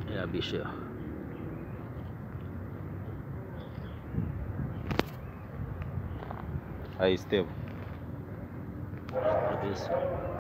É a bicha aí, ó. Aí, Estevam. Cabeça.